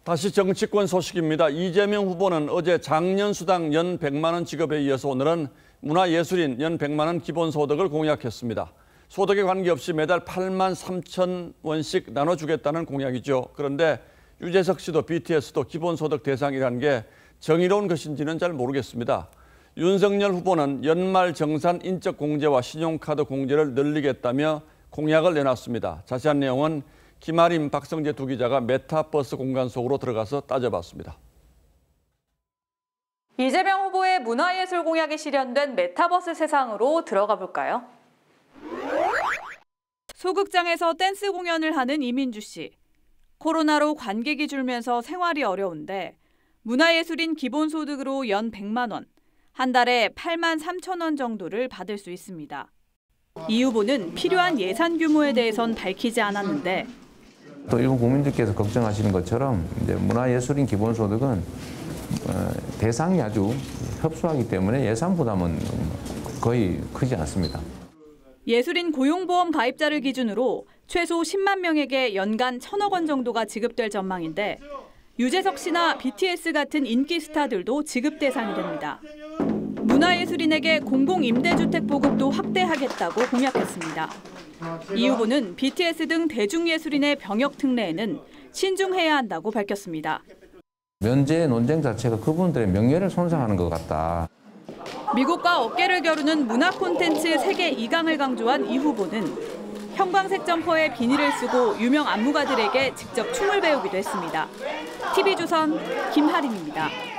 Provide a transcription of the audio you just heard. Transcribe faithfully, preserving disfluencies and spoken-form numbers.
다시 정치권 소식입니다. 이재명 후보는 어제 장년수당 연 백만 원 지급에 이어서 오늘은 문화예술인 연 백만 원 기본소득을 공약했습니다. 소득에 관계없이 매달 팔만 삼천 원씩 나눠주겠다는 공약이죠. 그런데 유재석 씨도 비티에스도 기본소득 대상이라는 게 정의로운 것인지는 잘 모르겠습니다. 윤석열 후보는 연말 정산 인적 공제와 신용카드 공제를 늘리겠다며 공약을 내놨습니다. 자세한 내용은 김아림, 박성재 두 기자가 메타버스 공간 속으로 들어가서 따져봤습니다. 이재명 후보의 문화예술 공약이 실현된 메타버스 세상으로 들어가 볼까요? 소극장에서 댄스 공연을 하는 이민주 씨. 코로나로 관객이 줄면서 생활이 어려운데 문화예술인 기본소득으로 연 백만 원, 한 달에 팔만 삼천 원 정도를 받을 수 있습니다. 이 후보는 필요한 예산 규모에 대해선 밝히지 않았는데 또 일부 국민들께서 걱정하시는 것처럼 이제 문화예술인 기본소득은 대상이 아주 협소하기 때문에 예산 부담은 거의 크지 않습니다. 예술인 고용보험 가입자를 기준으로 최소 십만 명에게 연간 천억 원 정도가 지급될 전망인데 유재석 씨나 비티에스 같은 인기 스타들도 지급 대상이 됩니다. 문화예술인에게 공공임대주택 보급도 확대하겠다고 공약했습니다. 이 후보는 비티에스 등 대중예술인의 병역 특례에는 신중해야 한다고 밝혔습니다. 면제 논쟁 자체가 그분들의 명예를 손상하는 것 같다. 미국과 어깨를 겨루는 문화 콘텐츠 세계 이 강을 강조한 이 후보는 형광색 점퍼에 비닐을 쓰고 유명 안무가들에게 직접 춤을 배우기도 했습니다. 티비조선 김하림입니다.